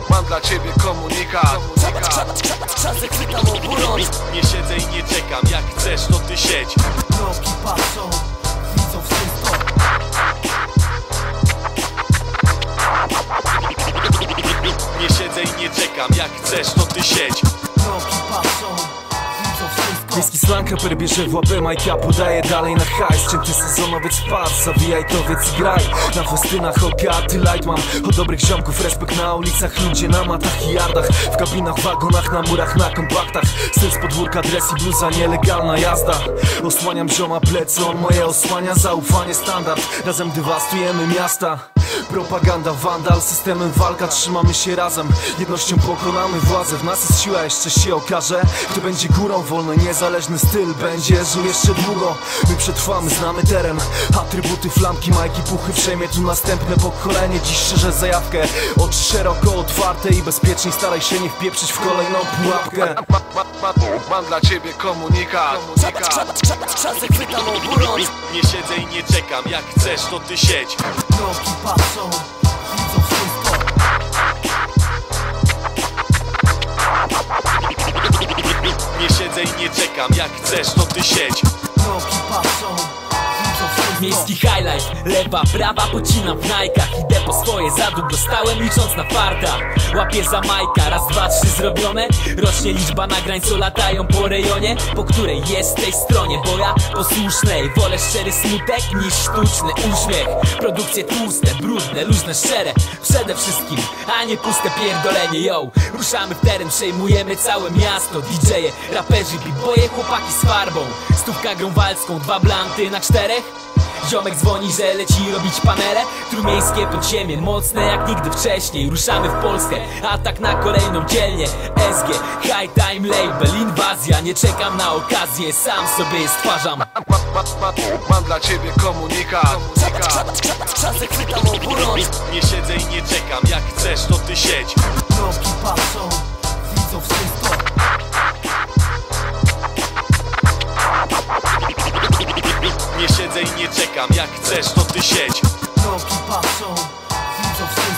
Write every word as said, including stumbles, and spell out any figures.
Mam dla ciebie komunikat. Czasem chwytam oburącz. Nie siedzę i nie czekam, jak chcesz to ty siedź. Nogi patrzą, widzą wszystko. Nie siedzę i nie czekam, jak chcesz to ty siedź. Nogi patrzą, widzą wszystko. Miejski slang raper bierze w łapę, Majka podaje dalej na hajs. Cięty sezonowiec wpadł, zawijaj to wiec i graj. Na festynach ogaty light mam od dobrych ziomków, respekt na ulicach, ludzie na matach i yardach. W kabinach, wagonach, na murach, na kompaktach. Styl z podwórka, dres i bluza, nielegalna jazda. Osłaniam zioma plecy, on moje osłania, zaufanie standard. Razem dewastujemy miasta. Propaganda, wandal, systemem walka, trzymamy się razem. Jednością pokonamy władzę, w nas jest siła, jeszcze się okaże. Kto będzie górą, wolny, niezależny styl będzie żył jeszcze długo. My przetrwamy, znamy teren. Atrybuty, flamki, majki, puchy, przejmie tu następne pokolenie. Dziś szerzę zajawkę, oczy szeroko otwarte i bezpiecznie. Staraj się nie wpieprzyć w kolejną pułapkę. Mam dla ciebie komunikat. Czasem chwytam oburącz. Nie siedzę i nie czekam, jak chcesz to ty siedź. Nogi patrzą, widzą wszystko. Nie siedzę i nie czekam, jak chcesz to ty siedź. Nogi patrzą, widzą wszystko. Miejski highlight, lewa, prawa, pocinam w najkach. Idę po swoje, za długo stałem licząc na farta. Łapię za majka, raz, dwa, trzy zrobione. Rośnie liczba nagrań, co latają po rejonie, po której jest tej stronie. Bo ja posłusznej, wolę szczery smutek niż sztuczny uśmiech. Produkcje tłuste, brudne, luźne, szczere. Przede wszystkim, a nie puste pierdolenie, yo. Ruszamy w teren, przejmujemy całe miasto. didżeje, raperzy, b-boye, chłopaki z farbą. Stówka grąwalską, dwa blanty na czterech. Ziomek dzwoni, że leci robić panele. Trójmiejskie to ciemię, mocne jak nigdy wcześniej. Ruszamy w Polskę, atak na kolejną dzielnię. S G, High Time Label, inwazja. Nie czekam na okazję, sam sobie je stwarzam. Mam dla ciebie komunikat. Czasem chwytam oburącz. Nie siedzę i nie czekam, jak chcesz to ty siedź. Nogi patrzą, widzą wszystko. Nie siedzę i nie czekam, jak chcesz to ty siedź. Nogi patrzą, widzą wszystko.